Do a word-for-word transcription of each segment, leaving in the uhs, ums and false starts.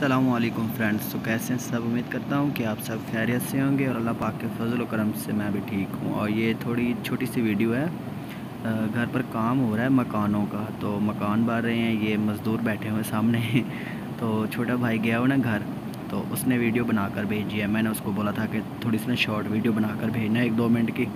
अस्सलामुअलैकुम फ्रेंड्स। तो कैसे हैं सब? उम्मीद करता हूं कि आप सब खैरियत से होंगे और अल्लाह पाक के फजल व करम से मैं भी ठीक हूं। और ये थोड़ी छोटी सी वीडियो है, घर पर काम हो रहा है मकानों का, तो मकान बन रहे हैं, ये मज़दूर बैठे हुए सामने तो छोटा भाई गया हो ना घर, तो उसने वीडियो बनाकर भेजी है। मैंने उसको बोला था कि थोड़ी सी ना शॉर्ट वीडियो बनाकर भेजना एक दो मिनट की।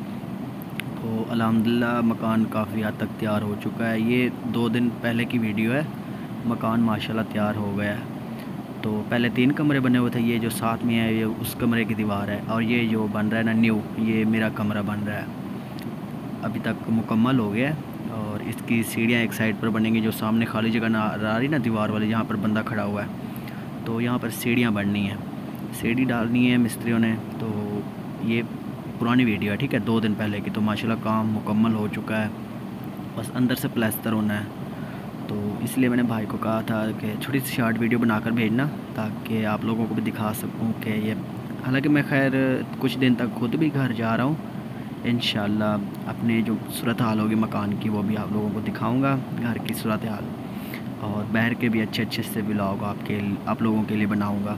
तो अल्हम्दुलिल्लाह मकान काफ़ी हद तक तैयार हो चुका है। ये दो दिन पहले की वीडियो है। मकान माशाल्लाह तैयार हो गया है। तो पहले तीन कमरे बने हुए थे, ये जो साथ में है ये उस कमरे की दीवार है, और ये जो बन रहा है ना न्यू, ये मेरा कमरा बन रहा है। अभी तक मुकम्मल हो गया है। और इसकी सीढ़ियाँ एक साइड पर बनेंगी, जो सामने खाली जगह ना आ रही ना दीवार वाली, जहाँ पर बंदा खड़ा हुआ है, तो यहाँ पर सीढ़ियाँ बननी है, सीढ़ी डालनी है मिस्त्रियों ने। तो ये पुरानी वीडियो है, ठीक है, दो दिन पहले की। तो माशाल्लाह काम मुकम्मल हो चुका है, बस अंदर से प्लास्टर होना है। तो इसलिए मैंने भाई को कहा था कि छोटी सी शॉर्ट वीडियो बनाकर भेजना, ताकि आप लोगों को भी दिखा सकूं कि ये, हालांकि मैं खैर कुछ दिन तक खुद भी घर जा रहा हूं। इंशाल्लाह अपने जो सूरत हाल होगी मकान की, वो भी आप लोगों को दिखाऊंगा, घर की सूरत हाल। और बाहर के भी अच्छे अच्छे से व्लॉग आपके आप लोगों के लिए बनाऊँगा।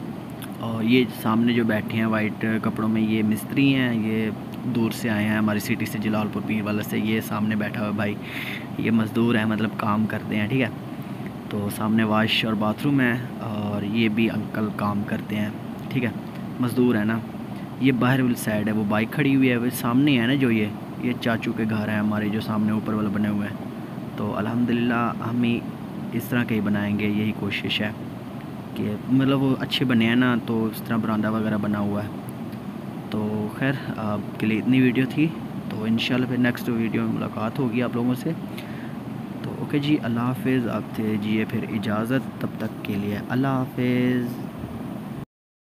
और ये सामने जो बैठे हैं वाइट कपड़ों में, ये मिस्त्री हैं, ये दूर से आए हैं हमारी सिटी से, जलालपुर पीर वाला से। ये सामने बैठा हुआ भाई, ये मज़दूर है, मतलब काम करते हैं, ठीक है। तो सामने वाश और बाथरूम है, और ये भी अंकल काम करते हैं, ठीक है, मज़दूर है ना। ये बाहर वाली साइड है, वो बाइक खड़ी हुई है, वो सामने है ना जो ये ये चाचू के घर हैं हमारे, जो सामने ऊपर वाला बने हुए हैं। तो अल्हम्दुलिल्लाह हम ही इस तरह के ही बनाएंगे, यही कोशिश है कि मतलब वो अच्छे बने हैं ना, तो इस तरह बरामदा वगैरह बना हुआ है। तो खैर आपके लिए इतनी वीडियो थी, तो इंशाल्लाह फिर नेक्स्ट वीडियो में मुलाकात होगी आप लोगों से। तो ओके जी, अल्लाह हाफ़िज़। आप दीजिए फिर इजाज़त, तब तक के लिए अल्लाह हाफ़िज़।